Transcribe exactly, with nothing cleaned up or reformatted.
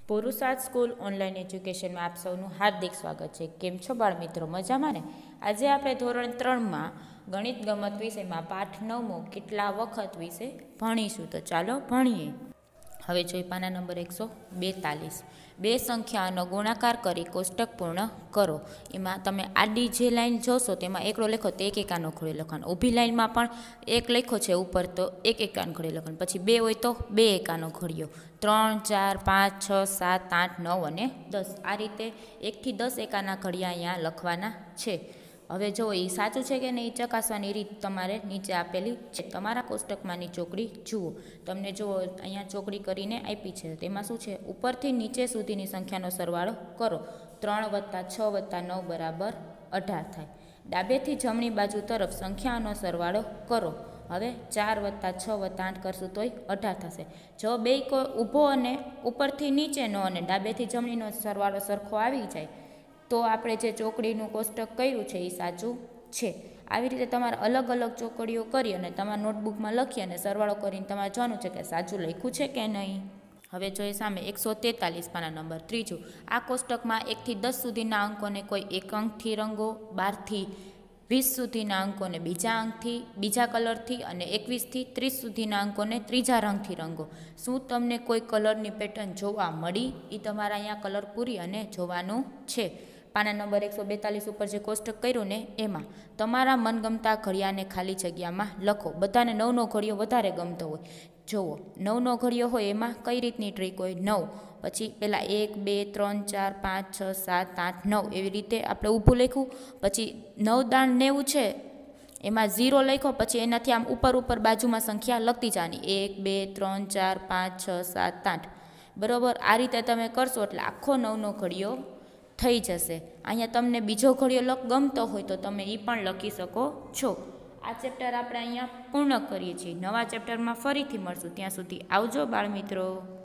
પુરુષાર્થ school online એજ્યુકેશનમાં આપ સૌનું હાર્દિક સ્વાગત છે। કેમ છો બાળ મિત્રો, મજામાં ને? આજે આપણે ધોરણ ત્રણમાં ગણિત ગમત વિષયમાં પાઠ નવમો કેટલા વખત વિશે ભણીશું। તો ચાલો ભણીએ। હવે જોઈ પાના નંબર એકસો બેતાલીસ। બે સંખ્યાનો ગુણાકાર કરી કોષ્ટક પૂર્ણ કરો। એમાં તમે આડી જે લાઈન જોશો તેમાં એકડો લખો તો એક એકાનો ઘોડે લખવાનો, ઊભી લાઈનમાં પણ એક લખ્યો છે ઉપર તો એક એકાનો ઘોડે લખવાનો, પછી બે હોય તો બે એકાનો ઘોડિયો, ત્રણ ચાર પાંચ છ સાત આઠ નવ અને દસ આ રીતે એકથી દસ એકાના ઘડિયા અહીંયા લખવાના છે। હવે જો એ સાચું છે કે નહીં ચકાસવાની રીત તમારે નીચે આપેલી છે। તમારા કોષ્ટકમાંની ચોકડી જુઓ, તમને જો અહીંયા ચોકડી કરીને આપી છે, તેમાં શું છે, ઉપરથી નીચે સુધીની સંખ્યાનો સરવાળો કરો। ત્રણ વત્તા છ વત્તા નવ બરાબર અઢાર થાય। ડાબેથી જમણી બાજુ તરફ સંખ્યાનો સરવાળો કરો। હવે ચાર વત્તા છ વત્તા આઠ કરશું તોય અઢાર થશે। જો બે ઊભો અને ઉપરથી નીચેનો અને ડાબેથી જમણીનો સરવાળો સરખો આવી જાય તો આપણે જે ચોકડીનું કોષ્ટક કર્યું છે એ સાચું છે। આવી રીતે તમારે અલગ અલગ ચોકડીઓ કરી અને તમારા નોટબુકમાં લખી અને સરવાળો કરીને તમારે જોવાનું છે કે સાચું લખ્યું છે કે નહીં। હવે જોઈએ સામે એકસો તેતાલીસ પાના નંબર ત્રીજું। આ કોષ્ટકમાં એકથી દસ સુધીના અંકોને કોઈ એક અંકથી રંગો, બારથી વીસ સુધીના અંકોને બીજા અંકથી, બીજા કલરથી અને એકવીસથી ત્રીસ સુધીના અંકોને ત્રીજા રંગથી રંગો। શું તમને કોઈ કલરની પેટર્ન જોવા મળી? એ તમારા અહીંયા કલર પૂરી અને જોવાનું છે। પાના નંબર એકસો બેતાલીસ ઉપર જે કોષ્ટક કર્યું ને એમાં તમારા મનગમતા ઘડિયાને ખાલી જગ્યામાં લખો। બધાને નવનો ઘડિયો વધારે ગમતો હોય, જુઓ નવનો ઘડિયો હોય એમાં કઈ રીતની ટ્રીક હોય, નવ પછી પહેલાં એક બે ત્રણ ચાર પાંચ છ સાત આઠ નવ એવી રીતે આપણે ઊભું લખ્યું, પછી નવ દાણ નેવું છે એમાં ઝીરો લખ્યો, પછી એનાથી આમ ઉપર ઉપર બાજુમાં સંખ્યા લખતી જવાની, એક બે ત્રણ ચાર પાંચ છ સાત આઠ બરાબર। આ રીતે તમે કરશો એટલે આખો નવનો ઘડિયો થઈ જશે। અહીંયા તમને બીજો ઘડિયો લખ ગમતો હોય તો તમે એ પણ લખી શકો છો। આ ચેપ્ટર આપણે અહીંયા પૂર્ણ કરીએ છીએ। નવા ચેપ્ટરમાં ફરીથી મળશું, ત્યાં સુધી આવજો બાળ મિત્રો।